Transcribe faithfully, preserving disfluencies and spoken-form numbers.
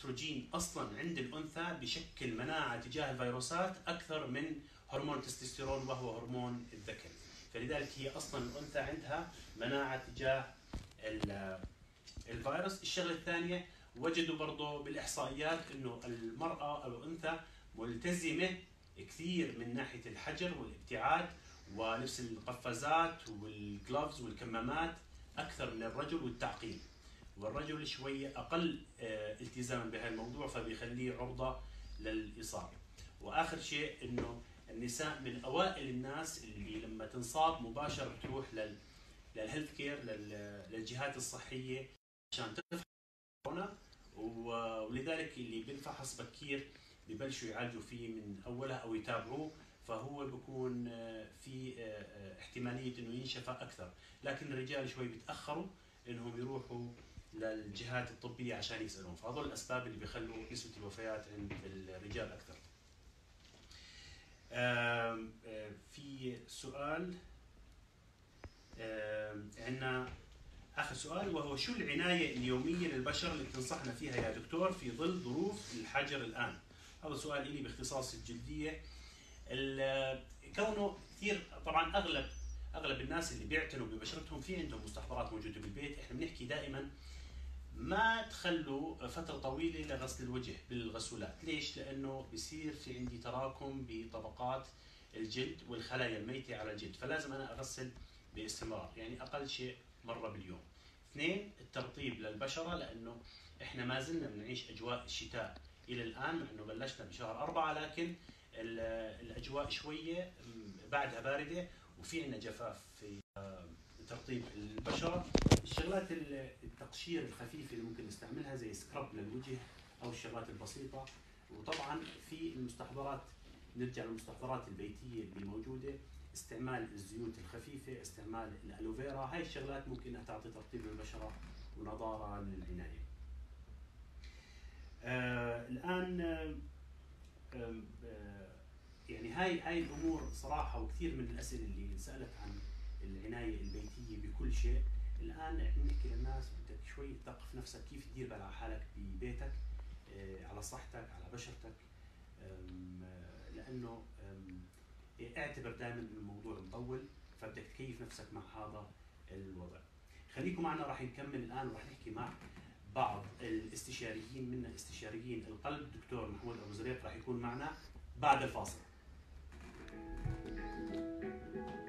الاستروجين اصلا عند الانثى بشكل مناعه تجاه الفيروسات اكثر من هرمون التستوستيرون وهو هرمون الذكر، فلذلك هي اصلا الانثى عندها مناعه تجاه الفيروس. الشغله الثانيه وجدوا برضه بالاحصائيات انه المراه او الانثى ملتزمه كثير من ناحيه الحجر والابتعاد ولبس القفازات والجلوفز والكمامات اكثر من الرجل والتعقيم، والرجل شويه اقل التزاما بهذا الموضوع فبيخليه عرضه للاصابه. واخر شيء انه النساء من اوائل الناس اللي لما تنصاب مباشره بتروح لل للهيلث كير للجهات الصحيه عشان تفحص كورونا، ولذلك اللي بينفحص بكير ببلشوا يعالجوا فيه من اولها او يتابعوه، فهو بيكون في احتماليه انه ينشفى اكثر، لكن الرجال شوي بيتاخروا انهم يروحوا للجهات الطبيه عشان يسالون، فهذول الاسباب اللي بيخلوا نسبه الوفيات عند الرجال اكثر. في سؤال عندنا اخر سؤال وهو شو العنايه اليوميه للبشر اللي بتنصحنا فيها يا دكتور في ظل ظروف الحجر الان؟ هذا سؤال لي باختصاص الجلديه. كونه كثير طبعا اغلب اغلب الناس اللي بيعتنوا ببشرتهم في عندهم مستحضرات موجوده بالبيت، احنا بنحكي دائما ما تخلوا فتره طويله لغسل الوجه بالغسولات، ليش؟ لانه بصير في عندي تراكم بطبقات الجلد والخلايا الميته على الجلد، فلازم انا اغسل باستمرار، يعني اقل شيء مره باليوم. اثنين، الترطيب للبشره، لانه احنا ما زلنا بنعيش اجواء الشتاء الى الان، مع انه بلشنا بشهر أربعة لكن الاجواء شويه بعدها بارده وفي عندنا جفاف في ترطيب البشره. الشغلات التقشير الخفيفه اللي ممكن نستعملها زي سكراب للوجه او الشغلات البسيطه، وطبعا في المستحضرات نرجع للمستحضرات البيتيه اللي موجوده، استعمال الزيوت الخفيفه، استعمال الالوفيرا، هاي الشغلات ممكن انها تعطي ترطيب للبشره ونضاره للعنايه. آه الان آه آه يعني هاي هاي الامور صراحه، وكثير من الاسئله اللي انسالت عن العنايه البيتيه بكل شيء، الان احنا بنحكي للناس بدك شوي تثقف نفسك كيف تدير بال على حالك ببيتك، آه على صحتك، على بشرتك، لانه اعتبر دائما ان الموضوع مطول، فبدك تكيف نفسك مع هذا الوضع. خليكم معنا، راح نكمل الان وراح نحكي مع بعض الاستشاريين منا استشاريين القلب، دكتور محمود ابو زريق راح يكون معنا بعد الفاصل.